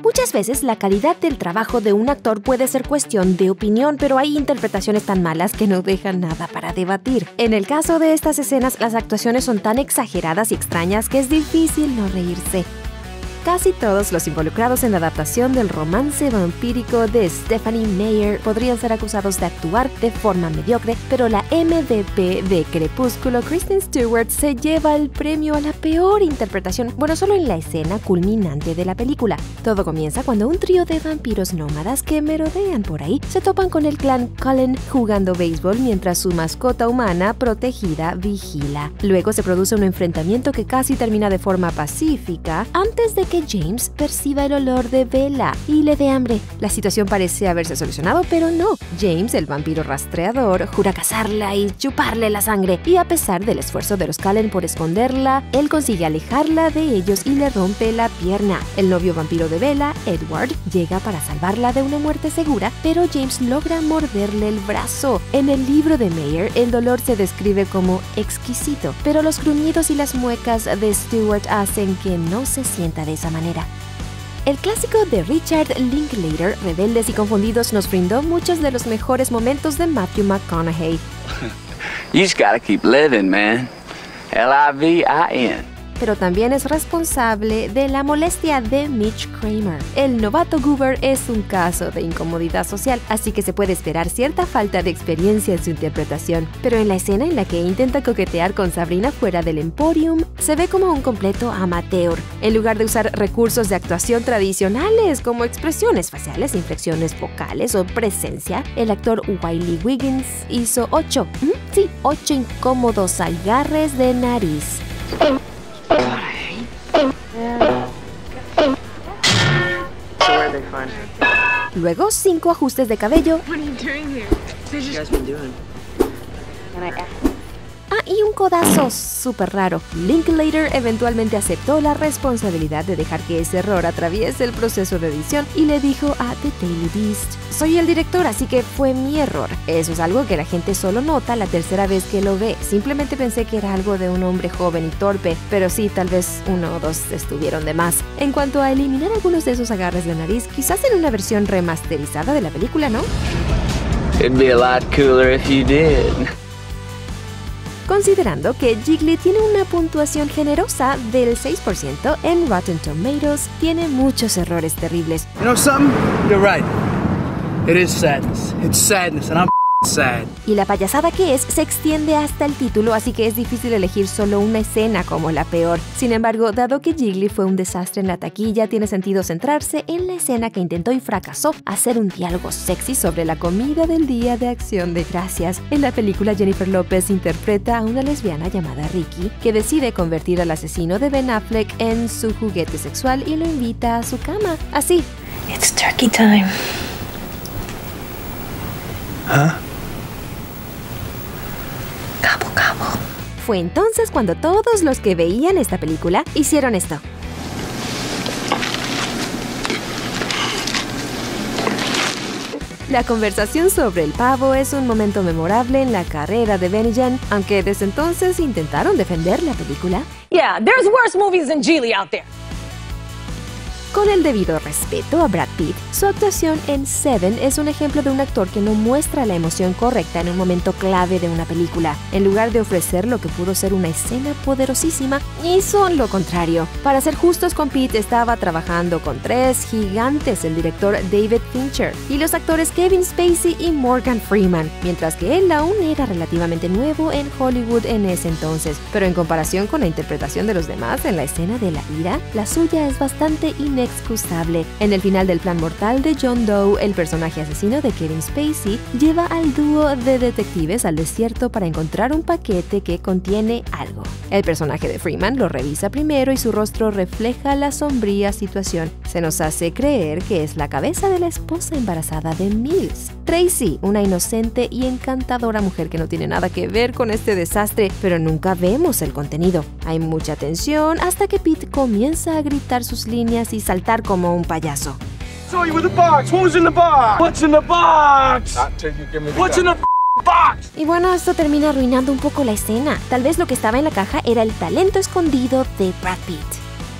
Muchas veces la calidad del trabajo de un actor puede ser cuestión de opinión, pero hay interpretaciones tan malas que no dejan nada para debatir. En el caso de estas escenas, las actuaciones son tan exageradas y extrañas que es difícil no reírse. Casi todos los involucrados en la adaptación del romance vampírico de Stephenie Meyer podrían ser acusados de actuar de forma mediocre, pero la MVP de Crepúsculo, Kristen Stewart, se lleva el premio a la peor interpretación, bueno, solo en la escena culminante de la película. Todo comienza cuando un trío de vampiros nómadas que merodean por ahí se topan con el clan Cullen jugando béisbol mientras su mascota humana protegida vigila. Luego se produce un enfrentamiento que casi termina de forma pacífica antes de que James perciba el olor de Bella y le dé hambre. La situación parece haberse solucionado, pero no. James, el vampiro rastreador, jura cazarla y chuparle la sangre, y a pesar del esfuerzo de los Cullen por esconderla, él consigue alejarla de ellos y le rompe la pierna. El novio vampiro de Bella, Edward, llega para salvarla de una muerte segura, pero James logra morderle el brazo. En el libro de Meyer, el dolor se describe como exquisito, pero los gruñidos y las muecas de Stewart hacen que no se sienta de esa manera. El clásico de Richard Linklater, Rebeldes y Confundidos, nos brindó muchos de los mejores momentos de Matthew McConaughey. You just gotta keep living, man. L-I-V-I-N. Pero también es responsable de la molestia de Mitch Kramer. El novato Goober es un caso de incomodidad social, así que se puede esperar cierta falta de experiencia en su interpretación. Pero en la escena en la que intenta coquetear con Sabrina fuera del Emporium, se ve como un completo amateur. En lugar de usar recursos de actuación tradicionales como expresiones faciales, inflexiones vocales o presencia, el actor Wiley Wiggins hizo 8 incómodos agarres de nariz. Luego 5 ajustes de cabello. Y un codazo súper raro. Linklater eventualmente aceptó la responsabilidad de dejar que ese error atraviese el proceso de edición y le dijo a The Daily Beast: soy el director, así que fue mi error. Eso es algo que la gente solo nota la tercera vez que lo ve. Simplemente pensé que era algo de un hombre joven y torpe, pero sí, tal vez 1 o 2 estuvieron de más. En cuanto a eliminar algunos de esos agarres de nariz, quizás en una versión remasterizada de la película, ¿no? It'd be a lot cooler if you did. Considerando que Jiggly tiene una puntuación generosa del 6% en Rotten Tomatoes, tiene muchos errores terribles. You know something? You're right. It is sadness. It's sadness and I'm sad. Y la payasada que es se extiende hasta el título, así que es difícil elegir solo una escena como la peor. Sin embargo, dado que Jiggly fue un desastre en la taquilla, tiene sentido centrarse en la escena que intentó y fracasó: hacer un diálogo sexy sobre la comida del Día de Acción de Gracias. En la película, Jennifer Lopez interpreta a una lesbiana llamada Ricky que decide convertir al asesino de Ben Affleck en su juguete sexual y lo invita a su cama. Así. It's turkey time. Huh? Gobble, gobble. Fue entonces cuando todos los que veían esta película hicieron esto. La conversación sobre el pavo es un momento memorable en la carrera de Ben y Jen, aunque desde entonces intentaron defender la película. Yeah, there's worse movies than Geely out there. Con el debido respeto a Brad Pitt, su actuación en Seven es un ejemplo de un actor que no muestra la emoción correcta en un momento clave de una película. En lugar de ofrecer lo que pudo ser una escena poderosísima, hizo lo contrario. Para ser justos con Pitt, estaba trabajando con 3 gigantes: el director David Fincher y los actores Kevin Spacey y Morgan Freeman, mientras que él aún era relativamente nuevo en Hollywood en ese entonces. Pero en comparación con la interpretación de los demás en la escena de la ira, la suya es bastante inexcusable. En el final del plan mortal de John Doe, el personaje asesino de Kevin Spacey lleva al dúo de detectives al desierto para encontrar un paquete que contiene algo. El personaje de Freeman lo revisa primero y su rostro refleja la sombría situación. Se nos hace creer que es la cabeza de la esposa embarazada de Mills, Tracy, una inocente y encantadora mujer que no tiene nada que ver con este desastre, pero nunca vemos el contenido. Hay mucha tensión hasta que Pete comienza a gritar sus líneas y saltar como un payaso. Saw you with the box. What was in the box? What's in the box? What's in the box? Y bueno, esto termina arruinando un poco la escena. Tal vez lo que estaba en la caja era el talento escondido de Brad Pitt.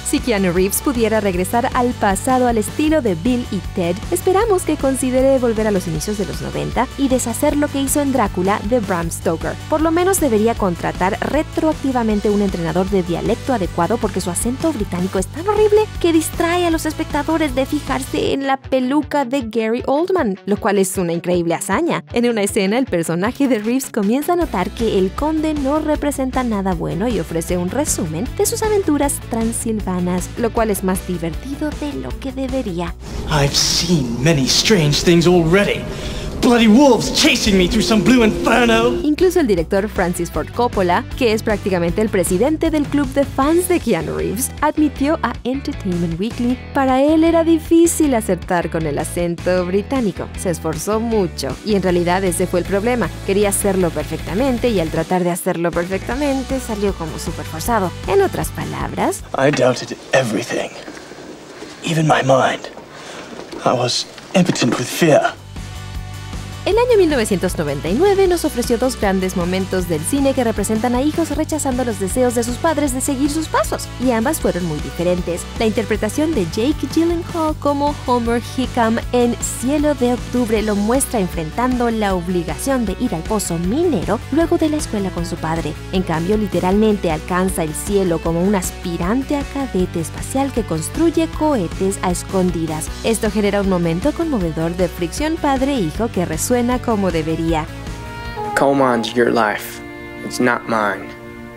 Si Keanu Reeves pudiera regresar al pasado al estilo de Bill y Ted, esperamos que considere volver a los inicios de los 90 y deshacer lo que hizo en Drácula de Bram Stoker. Por lo menos debería contratar retroactivamente un entrenador de dialecto adecuado porque su acento británico es tan horrible que distrae a los espectadores de fijarse en la peluca de Gary Oldman, lo cual es una increíble hazaña. En una escena, el personaje de Reeves comienza a notar que el conde no representa nada bueno y ofrece un resumen de sus aventuras transilvanas, lo cual es más divertido de lo que debería. I've seen many strange things already. Bloody wolves chasing me through some blue inferno. Incluso el director Francis Ford Coppola, que es prácticamente el presidente del club de fans de Keanu Reeves, admitió a Entertainment Weekly, para él era difícil acertar con el acento británico. Se esforzó mucho y en realidad ese fue el problema. Quería hacerlo perfectamente y al tratar de hacerlo perfectamente salió como súper forzado. En otras palabras, I doubted everything. Even my mind. I was impotent with fear. el año 1999 nos ofreció dos grandes momentos del cine que representan a hijos rechazando los deseos de sus padres de seguir sus pasos, y ambas fueron muy diferentes. La interpretación de Jake Gyllenhaal como Homer Hickam en Cielo de Octubre lo muestra enfrentando la obligación de ir al pozo minero luego de la escuela con su padre. En cambio, literalmente alcanza el cielo como un aspirante a cadete espacial que construye cohetes a escondidas. Esto genera un momento conmovedor de fricción padre-hijo que resuena como debería. Coleman's your life. It's not mine.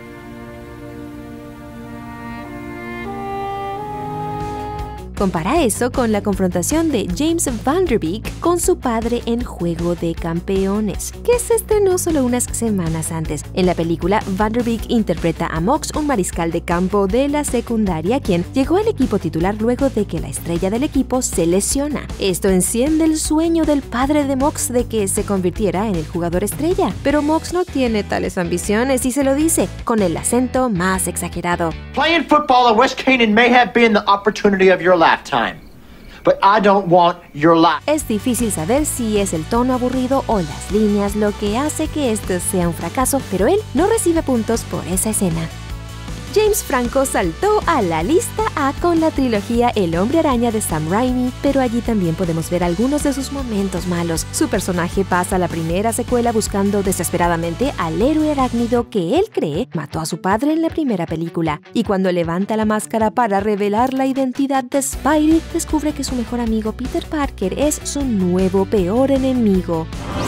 Compara eso con la confrontación de James Van Der Beek con su padre en Juego de Campeones, que se estrenó solo unas semanas antes. En la película, Van Der Beek interpreta a Mox, un mariscal de campo de la secundaria, quien llegó al equipo titular luego de que la estrella del equipo se lesiona. Esto enciende el sueño del padre de Mox de que se convirtiera en el jugador estrella, pero Mox no tiene tales ambiciones y se lo dice con el acento más exagerado. Playing football at West Canaan may have been the opportunity of your lifetime, but I don't want your life. Es difícil saber si es el tono aburrido o las líneas lo que hace que esto sea un fracaso, pero él no recibe puntos por esa escena. James Franco saltó a la lista A con la trilogía El Hombre Araña de Sam Raimi, pero allí también podemos ver algunos de sus momentos malos. Su personaje pasa la primera secuela buscando desesperadamente al héroe arácnido que él cree mató a su padre en la primera película, y cuando levanta la máscara para revelar la identidad de Spidey, descubre que su mejor amigo Peter Parker es su nuevo peor enemigo.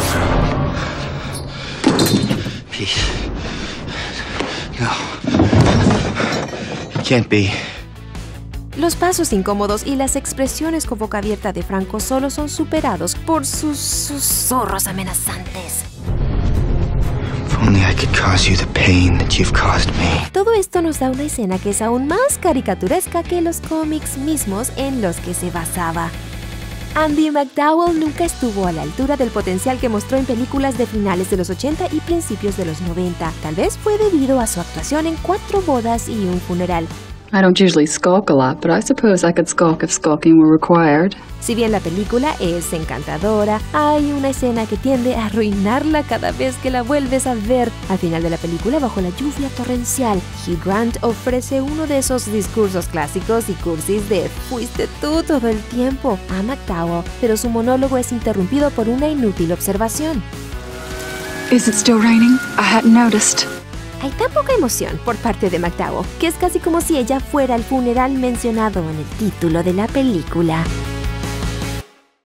Peace. No. Can't be. Los pasos incómodos y las expresiones con boca abierta de Franco solo son superados por sus susurros amenazantes. If only I could cause you the pain that you've caused me. Todo esto nos da una escena que es aún más caricaturesca que los cómics mismos en los que se basaba. Andie MacDowell nunca estuvo a la altura del potencial que mostró en películas de finales de los 80 y principios de los 90. Tal vez fue debido a su actuación en 4 bodas y un funeral. I don't usually skulk a lot, but I suppose I could skulk if skulking were required. Si bien la película es encantadora, hay una escena que tiende a arruinarla cada vez que la vuelves a ver. Al final de la película, bajo la lluvia torrencial, Hugh Grant ofrece uno de esos discursos clásicos y cursis de "fuiste tú todo el tiempo" a McDowell, pero su monólogo es interrumpido por una inútil observación. Is it still raining? I hadn't noticed. Hay tan poca emoción por parte de McDowell que es casi como si ella fuera el funeral mencionado en el título de la película.